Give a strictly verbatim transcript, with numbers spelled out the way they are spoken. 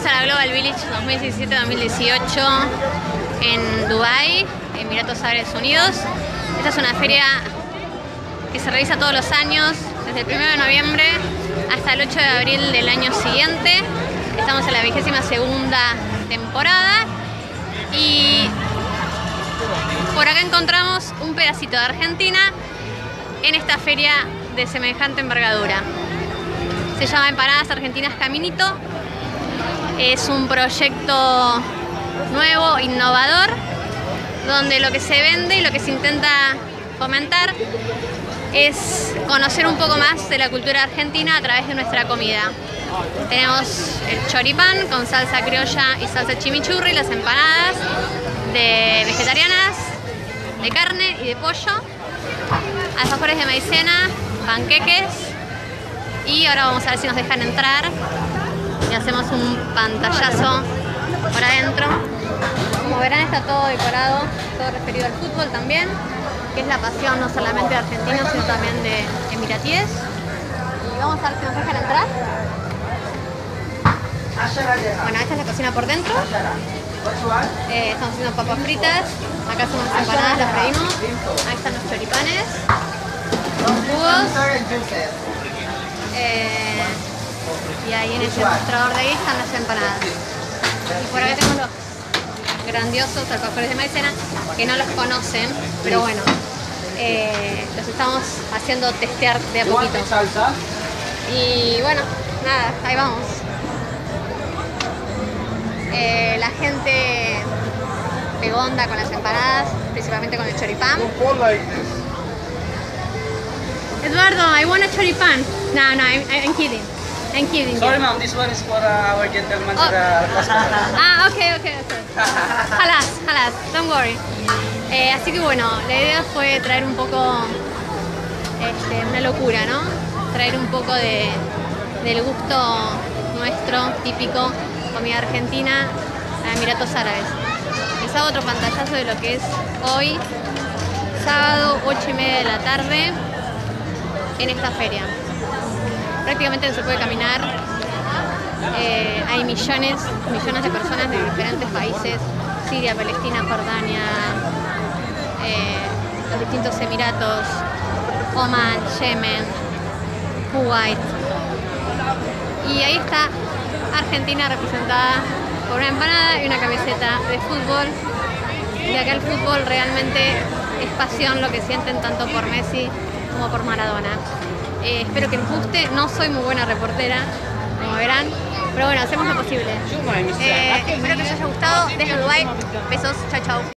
a la Global Village dos mil diecisiete dos mil dieciocho en Dubái, Emiratos Árabes Unidos. Esta es una feria que se realiza todos los años, desde el primero de noviembre hasta el ocho de abril del año siguiente. Estamos en la vigésima segunda temporada y por acá encontramos un pedacito de Argentina en esta feria de semejante envergadura. Se llama Empanadas Argentinas Caminito. Es un proyecto nuevo, innovador, donde lo que se vende y lo que se intenta fomentar es conocer un poco más de la cultura argentina a través de nuestra comida. Tenemos el choripán con salsa criolla y salsa chimichurri, las empanadas de vegetarianas, de carne y de pollo, alfajores de maicena, panqueques, y ahora vamos a ver si nos dejan entrar y hacemos un pantallazo por adentro. Como verán, está todo decorado, todo referido al fútbol también, que es la pasión no solamente de argentinos, sino también de emiratíes. Y vamos a ver si nos dejan entrar. Bueno, esta es la cocina por dentro. Eh, estamos haciendo papas fritas. Acá hacemos empanadas, las freímos. Ahí están los choripanes, los jugos. Eh, y ahí en ese mostrador de ahí están las empanadas. Y por acá tenemos los grandiosos alfajores de maicena, que no los conocen, pero bueno, eh, los estamos haciendo testear de a poquito. Y bueno, nada, ahí vamos. Eh, la gente pegó onda con las empanadas, principalmente con el choripán. Eduardo, I want a choripán. No, no, I'm, I'm kidding. I'm kidding. Sorry, ma'am. This one is for uh, our gentleman. Oh. Uh, ah, okay, okay, okay. Halas, halas, don't worry. Eh, así que bueno, la idea fue traer un poco, este, una locura, ¿no? Traer un poco de, del gusto nuestro, típico, comida argentina, a Emiratos Árabes. Les hago otro pantallazo de lo que es hoy, sábado, ocho y media de la tarde, en esta feria. Prácticamente no se puede caminar. Eh, hay millones, millones de personas de diferentes países: Siria, Palestina, Jordania, eh, los distintos Emiratos, Oman, Yemen, Kuwait. Y ahí está Argentina representada por una empanada y una camiseta de fútbol. Y acá el fútbol realmente es pasión, lo que sienten tanto por Messi como por Maradona. Eh, espero que les guste. No soy muy buena reportera, como verán, pero bueno, hacemos lo posible. Eh, espero que les haya gustado. Desde Dubái, besos, chao chao.